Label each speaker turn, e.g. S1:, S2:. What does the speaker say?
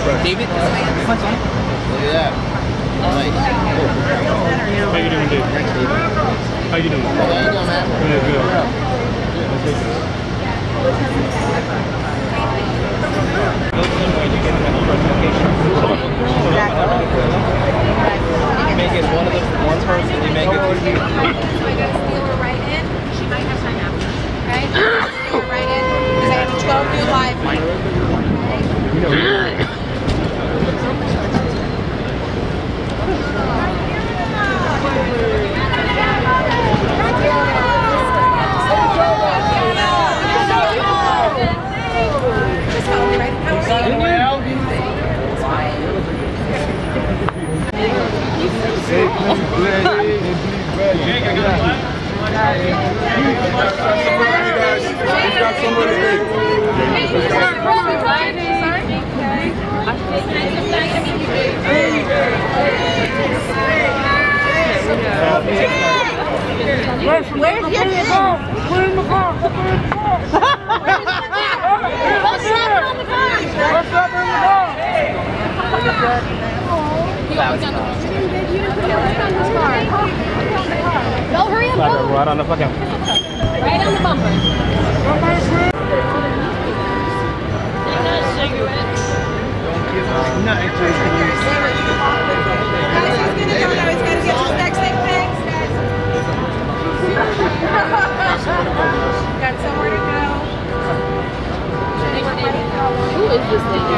S1: David? Look at that. Nice.
S2: How you doing, David?
S1: Thanks, David.
S2: How you doing?
S1: How you doing, man?
S2: Good, good.
S1: Make it one of the one person, you make it two people.
S3: So I gotta steal her right in. She might have time after. Okay? Steal her right in. Because I have 12 new live.
S4: Where's your car? We're in the car. We're in the car. What's up in the car? What's up in the car?
S3: No, hurry up, go.
S2: Right on the fucking.
S3: Right on the bumper.
S1: Nothing to use.
S3: Got somewhere to go. Who is this lady?